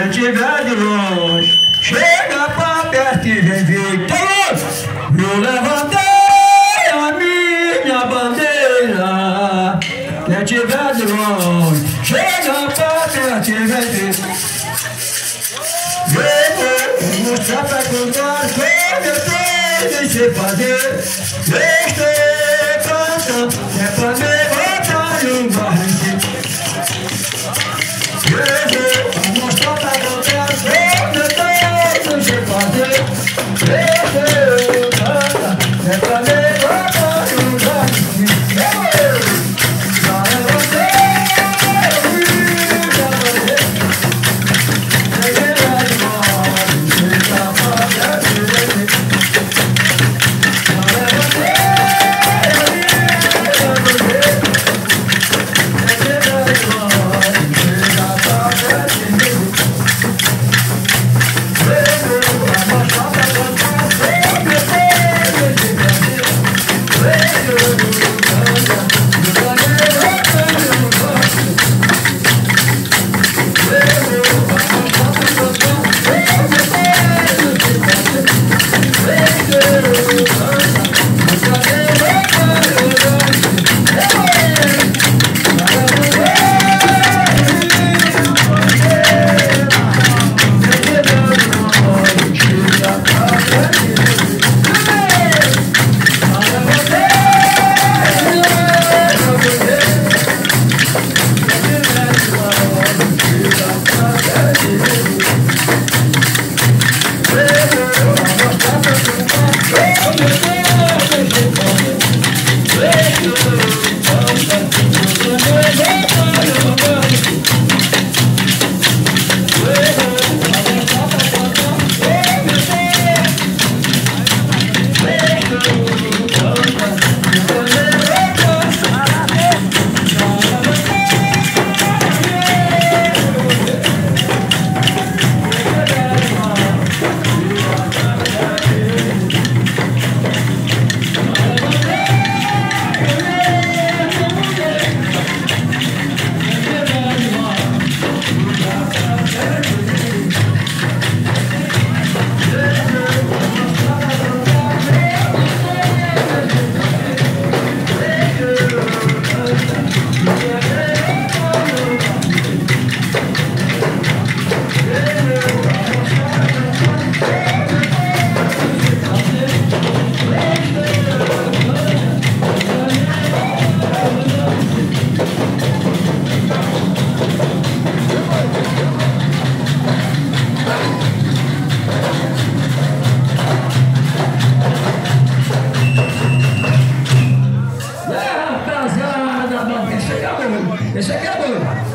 Quem tiver de longe, chega pra perto e vem ver. Eu levantei a minha bandeira. Quem tiver de longe, chega pra perto e vem ver. Vou mostrar pra contar como eu tenho de fazer. Estou cantando, é pra me botar um barranco. Vou mostrar pra contar como eu tenho de fazer. Estou cantando, é pra me botar um barranco. Esse aqui é bom.